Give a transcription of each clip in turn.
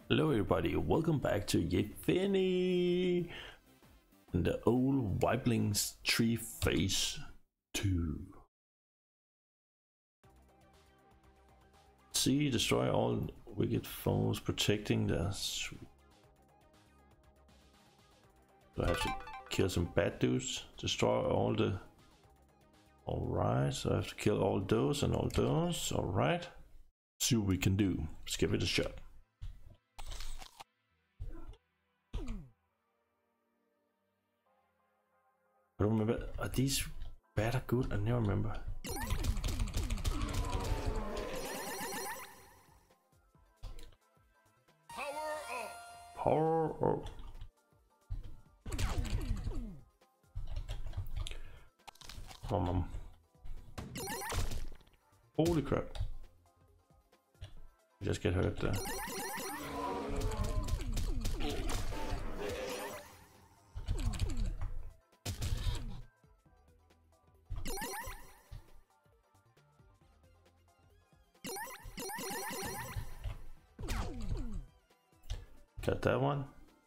Hello everybody, welcome back to Fenny and the old Wiblings tree phase 2. See, destroy all wicked foes, protecting the... So I have to kill some bad dudes, destroy all the... Alright, so I have to kill all those and all those, alright. See what we can do, let's give it a shot. I don't remember, are these bad or good? I never remember. Power up. Come on. Holy crap. Just get hurt there. Got that one.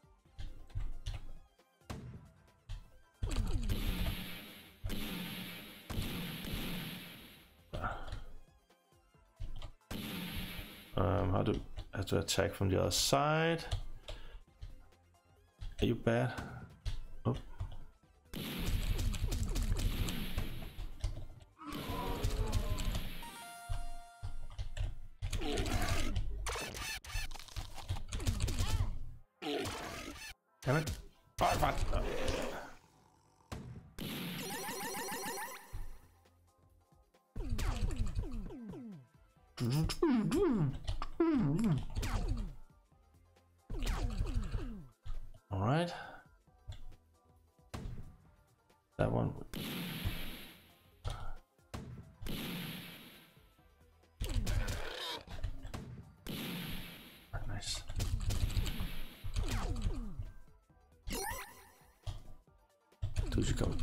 How do I have to attack from the other side? Are you bad? Oh. Damn it. Oh, fuck. All right. That one. Nice. Two should come.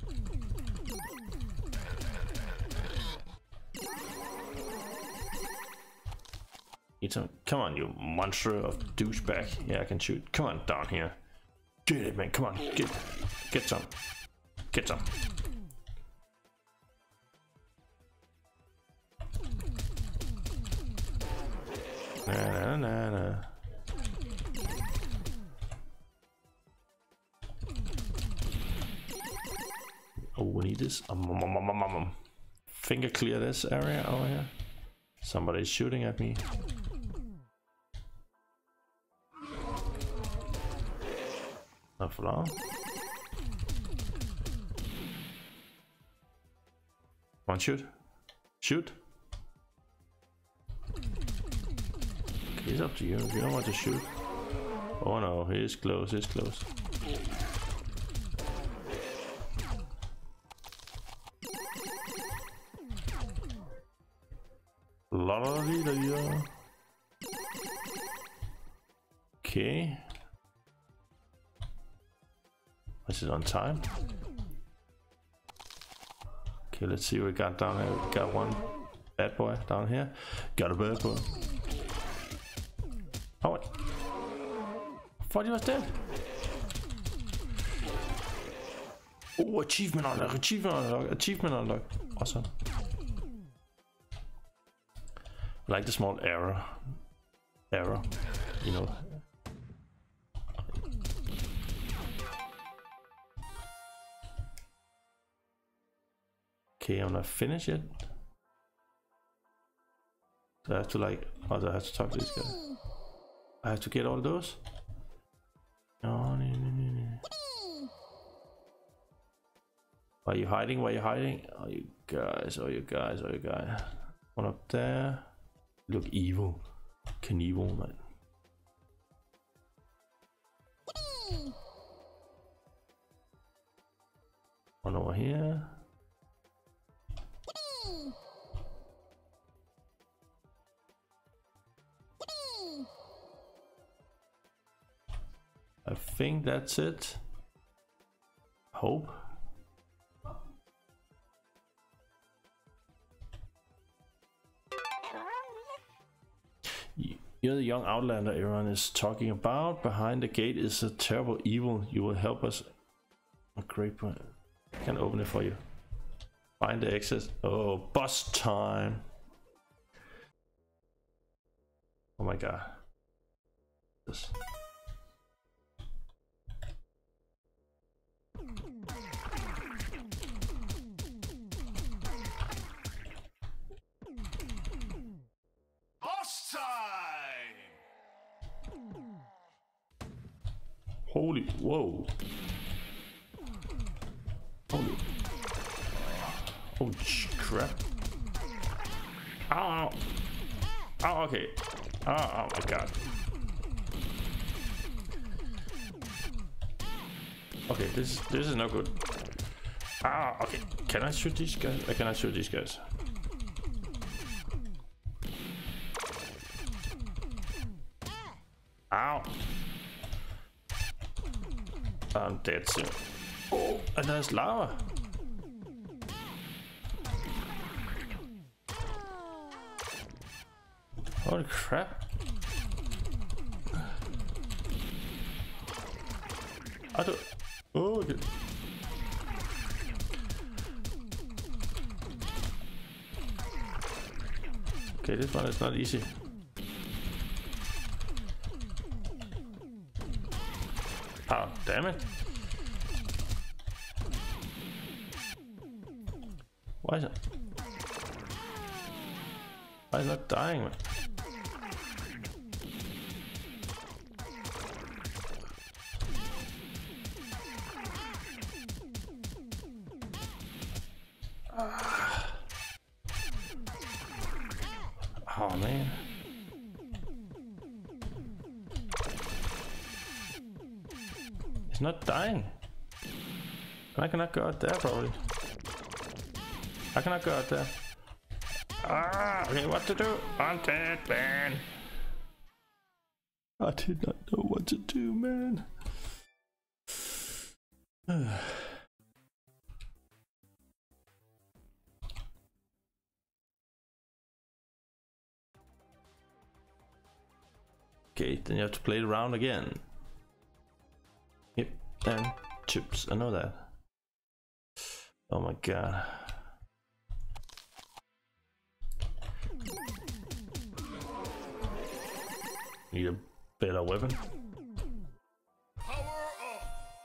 Come on, you monster of douchebag. Yeah, I can shoot. Come on, down here. Get it, man. Come on, get some. Get some. Nah. Oh, we need this. Finger clear this area over here. Somebody's shooting at me. Not for long. One shoot. Shoot. Okay, it's up to you if you don't want to shoot. Oh no, he's close, he's close. Okay. Is it on time? Okay, let's see what we got down here. We got one bad boy down here. Got a bad boy. Oh, wait. I thought he was dead. Oh, achievement unlock, achievement unlock. Awesome. I like the small arrow, you know. Okay, I'm not finished yet. So I have to like, oh, I have to talk to this guy. I have to get all those. No. Why are you hiding? Why are you hiding? Oh, you guys, One up there. Look evil. Knievel, man. One over here. I think that's it. Hope. You're the young outlander everyone is talking about. Behind the gate is a terrible evil. You will help us. A great point. I can open it for you. Find the exit. Oh, boss time. Oh my god. This. Boss time! Holy, whoa. Holy. Oh crap. Ow. Oh, okay. Oh my god. Okay, this is no good. Ah, okay. Can I shoot these guys? I cannot shoot these guys. Ow. I'm dead soon. Oh, and there's lava. Holy crap. I don't... Oh, okay. Okay, this one is not easy. Oh, damn it. Why is it? Why is it not dying, man? Oh man. It's not dying. I cannot go out there probably. I cannot go out there. Ah, okay, what to do? I'm dead, man. I did not know what to do, man. Okay, then you have to play the round again. Yep, and chips. I know that. Oh my god. Need a better weapon. Power up!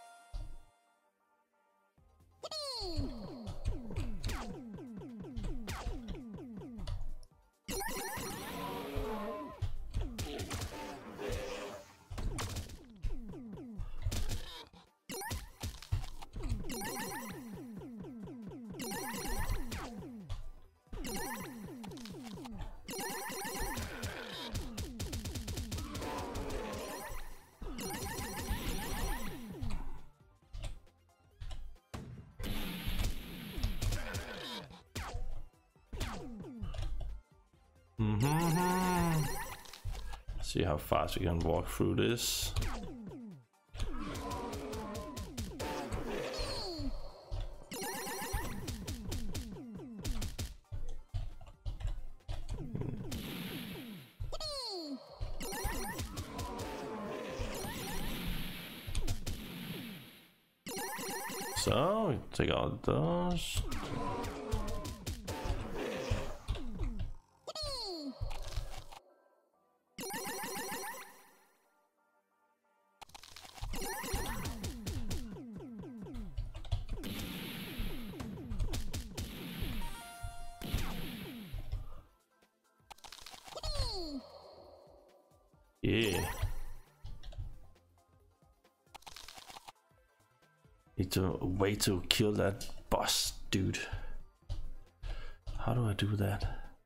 See how fast we can walk through this. So we take out those. Yeah. Need a way to kill that boss dude. How do I do that?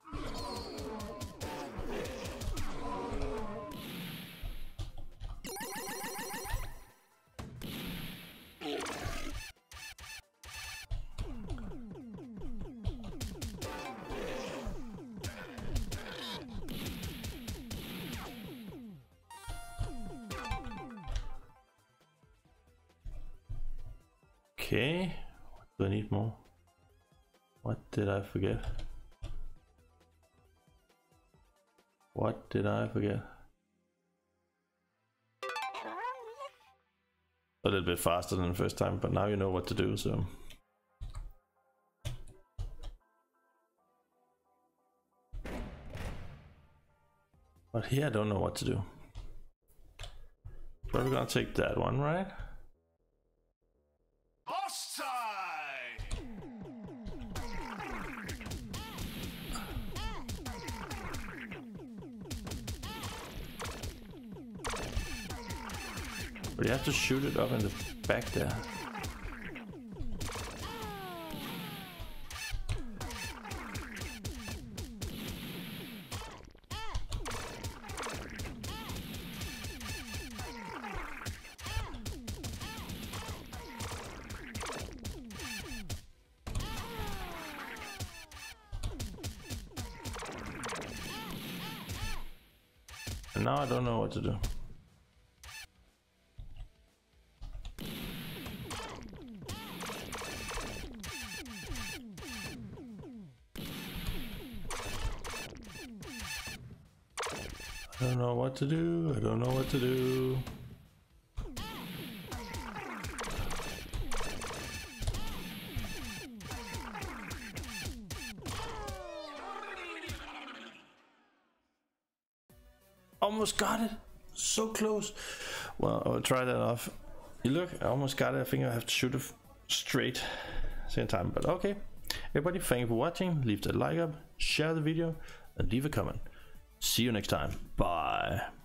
Okay, what do I need more? What did I forget? What did I forget? a little bit faster than the first time, but now you know what to do, so. But here I don't know what to do. Probably gonna take that one, right? Boss time! But you have to shoot it up in the back there. And now I don't know what to do. I don't know what to do. I don't know what to do. Almost got it. So close. Well, I'll try that off. You look, I almost got it. I think I have to shoot it straight same time, but okay. Everybody, thank you for watching. Leave that like up, share the video, and leave a comment. See you next time. Bye.